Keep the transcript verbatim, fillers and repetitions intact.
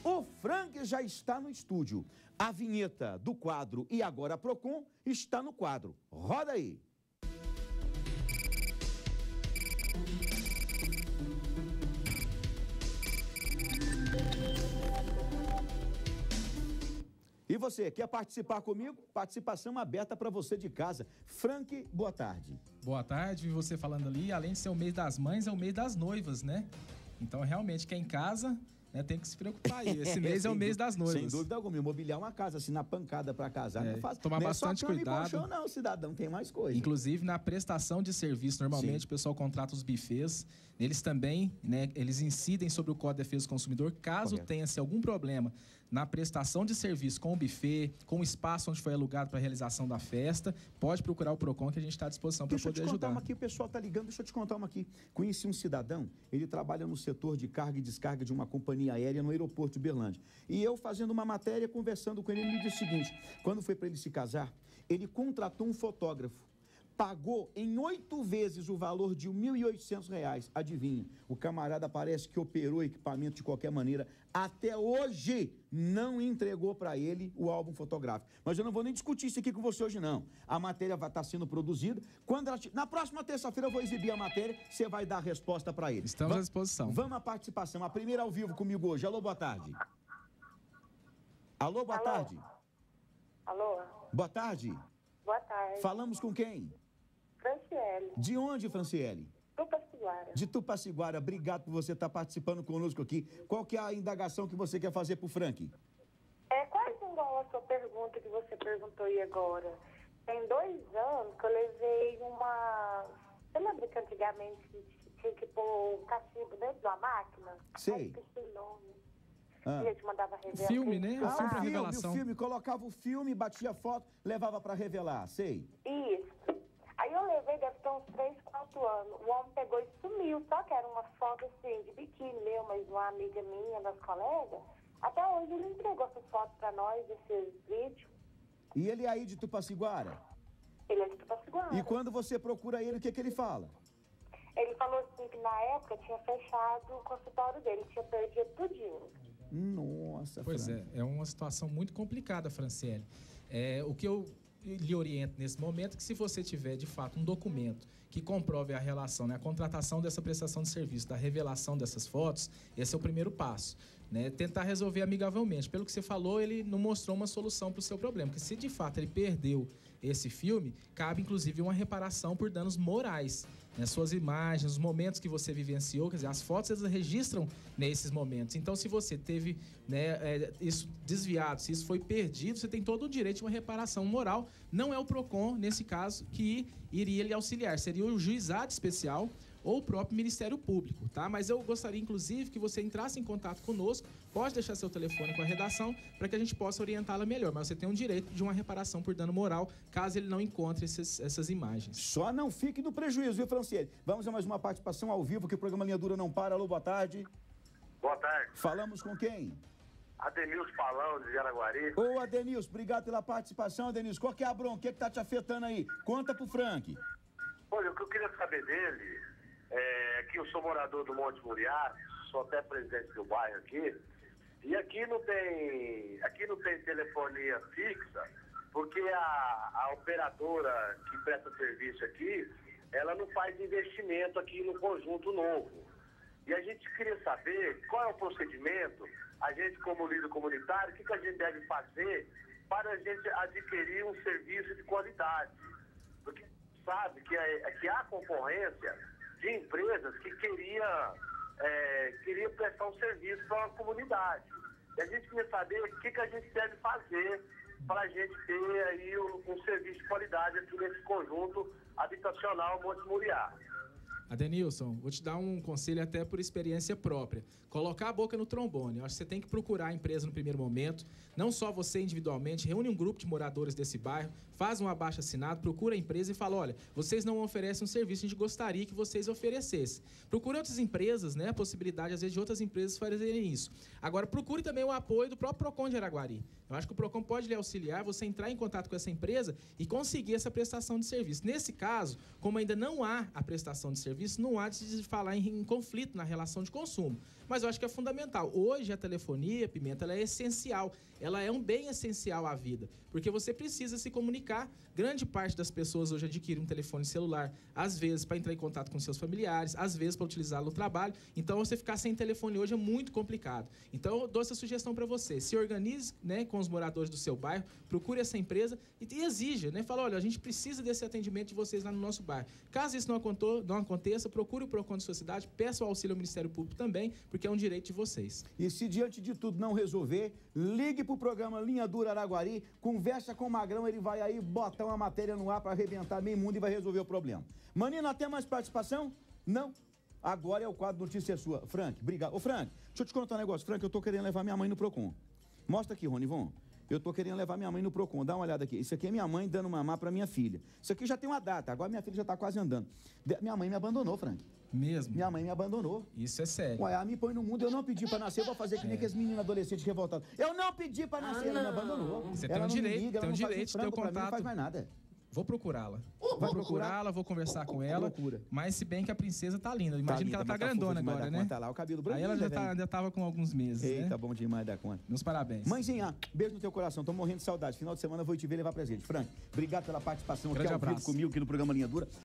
O Frank já está no estúdio. A vinheta do quadro E Agora Procon está no quadro. Roda aí. E você, quer participar comigo? Participação aberta para você de casa. Frank, boa tarde. Boa tarde, vi você falando ali, além de ser o mês das mães, é o mês das noivas, né? Então, realmente, quem casa, né, tem que se preocupar aí. Esse mês é o mês das noivas. Sem dúvida alguma. Imobiliar uma casa, assim, na pancada para casar, é, não faz. Tomar não bastante é só cuidado. Colchão, não, cidadão, tem mais coisa. Inclusive, na prestação de serviço, normalmente, Sim. o pessoal contrata os bufês. Eles também, né, eles incidem sobre o Código de Defesa do Consumidor. Caso tenha-se algum problema na prestação de serviço com o buffet, com o espaço onde foi alugado para a realização da festa, pode procurar o Procon, que a gente está à disposição para poder ajudar. Deixa eu te contar uma aqui, o pessoal está ligando, deixa eu te contar uma aqui. Conheci um cidadão, ele trabalha no setor de carga e descarga de uma companhia aérea no aeroporto de Uberlândia. E eu, fazendo uma matéria, conversando com ele, ele me disse o seguinte: quando foi para ele se casar, ele contratou um fotógrafo. Pagou em oito vezes o valor de mil e oitocentos reais. Adivinha, o camarada parece que operou o equipamento de qualquer maneira. Até hoje não entregou para ele o álbum fotográfico. Mas eu não vou nem discutir isso aqui com você hoje, não. A matéria vai estar sendo produzida. Quando ela... Na próxima terça-feira eu vou exibir a matéria, você vai dar a resposta para ele. Estamos à disposição. Vamos à participação. A primeira ao vivo comigo hoje. Alô, boa tarde. Alô, boa Alô? tarde. Alô? Boa tarde. Boa tarde. Falamos com quem? Franciele. De onde, Franciele? Tupaciguara. De Tupaciguara. Obrigado por você estar participando conosco aqui. Qual que é a indagação que você quer fazer pro Frank? É quase igual a sua pergunta que você perguntou aí agora. Tem dois anos que eu levei uma... Você lembra que antigamente tinha que pôr um cachimbo dentro de uma máquina? Sei. Ah. A gente mandava revelar. Filme, né? Ah, o filme o pra filme, revelação. o filme. Colocava o filme, batia foto, levava para revelar. Sei. Isso. Aí eu levei, deve ter uns três, quatro anos. O homem pegou e sumiu. Só que era uma foto assim, de biquíni meu, mas uma amiga minha, das colegas. Até hoje ele entregou essas fotos pra nós, esses vídeos. E ele é aí de Tupaciguara? Ele é de Tupaciguara. E quando você procura ele, o que que ele fala? Ele falou assim que na época tinha fechado o consultório dele, tinha perdido tudinho. Nossa, Pois Fran. é, é uma situação muito complicada, Franciele. É, o que eu lhe oriento nesse momento é que se você tiver, de fato, um documento que comprove a relação, né, a contratação dessa prestação de serviço, da revelação dessas fotos, esse é o primeiro passo, né? Tentar resolver amigavelmente. Pelo que você falou, ele não mostrou uma solução para o seu problema, porque se de fato ele perdeu esse filme, cabe inclusive uma reparação por danos morais, né? Suas imagens, os momentos que você vivenciou, quer dizer, as fotos elas registram nesses momentos. Então, se você teve, né, é, isso desviado, se isso foi perdido, você tem todo o direito de uma reparação moral. Não é o Procon, nesse caso, que iria lhe auxiliar, seria o juizado especial ou o próprio Ministério Público, tá? Mas eu gostaria, inclusive, que você entrasse em contato conosco, pode deixar seu telefone com a redação, para que a gente possa orientá-la melhor, mas você tem o direito de uma reparação por dano moral, caso ele não encontre esses, essas imagens. Só não fique no prejuízo, viu, Franciele? Vamos a mais uma participação ao vivo, que o programa Linha Dura não para. Alô, boa tarde. Boa tarde. Falamos com quem? Adenilson Palão, de Jaraguari. Ô, Adenilson, obrigado pela participação, Adenilson. Qual que é a bronca? O que é que tá te afetando aí? Conta pro Frank. Olha, o que eu queria saber dele é que eu sou morador do Monte Muriá, sou até presidente do bairro aqui, e aqui não tem, aqui não tem telefonia fixa, porque a, a operadora que presta serviço aqui, ela não faz investimento aqui no conjunto novo. E a gente queria saber qual é o procedimento, a gente como líder comunitário, o que, que a gente deve fazer para a gente adquirir um serviço de qualidade. Porque sabe que, é, que há concorrência de empresas que queria, é, queria prestar um serviço para a comunidade. E a gente queria saber o que, que a gente deve fazer para a gente ter aí um, um serviço de qualidade aqui nesse conjunto habitacional Monte Muriá. Adenilson, vou te dar um conselho até por experiência própria. Colocar a boca no trombone. Eu acho que você tem que procurar a empresa no primeiro momento. Não só você individualmente, reúne um grupo de moradores desse bairro, faz um abaixo-assinado, procura a empresa e fala, olha, vocês não oferecem um serviço, a gente gostaria que vocês oferecessem. Procure outras empresas, né? A possibilidade, às vezes, de outras empresas fazerem isso. Agora, procure também o apoio do próprio Procon de Araguari. Eu acho que o Procon pode lhe auxiliar, você entrar em contato com essa empresa e conseguir essa prestação de serviço. Nesse caso, como ainda não há a prestação de serviço, não há de falar em, em conflito na relação de consumo. mas eu acho que é fundamental. Hoje a telefonia, Pimenta, ela é essencial. Ela é um bem essencial à vida, porque você precisa se comunicar. Grande parte das pessoas hoje adquire um telefone celular, às vezes para entrar em contato com seus familiares, às vezes para utilizá-lo no trabalho. Então, você ficar sem telefone hoje é muito complicado. Então, eu dou essa sugestão para você. Se organize, né, com os moradores do seu bairro, procure essa empresa e, e exija, né? Fala, olha, a gente precisa desse atendimento de vocês lá no nosso bairro. Caso isso não, aconto, não aconteça, procure o PROCON de sua cidade, peça o auxílio ao Ministério Público também, porque é um direito de vocês. E se diante de tudo não resolver, ligue para o programa Linha Dura Araguari, conversa com o Magrão, ele vai aí botar uma matéria no ar para arrebentar meio mundo e vai resolver o problema. Manina, tem mais participação? Não? Agora é o quadro Notícia Sua. Frank, obrigado. Ô, Frank, deixa eu te contar um negócio. Frank, eu tô querendo levar minha mãe no PROCON. Mostra aqui, Ronivon. Eu tô querendo levar minha mãe no PROCON. Dá uma olhada aqui. Isso aqui é minha mãe dando mamar para minha filha. Isso aqui já tem uma data. Agora minha filha já tá quase andando. De... Minha mãe me abandonou, Frank. Mesmo? Minha mãe me abandonou. Isso é sério. Ué, ela me põe no mundo, eu não pedi pra nascer, eu vou fazer que nem é. aqueles meninos adolescentes revoltados. Eu não pedi pra nascer, ah, ela me abandonou. Você ela tem um direito, liga, tem um direito de ter o contato. Mim, não faz mais nada. Vou procurá-la. Vai vou procurá-la, vou conversar com ela. Procura. Mas se bem que a princesa tá linda. Imagino tá linda, que ela tá grandona agora, né? Tá lá, o cabelo branco. Aí ela já, tá, já tava com alguns meses, Eita, né? bom demais da conta. Meus parabéns. Mãezinha, beijo no teu coração. Tô morrendo de saudade. Final de semana eu vou te ver levar presente. Frank, obrigado pela participação Grande aqui ao abraço. vivo comigo aqui no programa Linha Dura.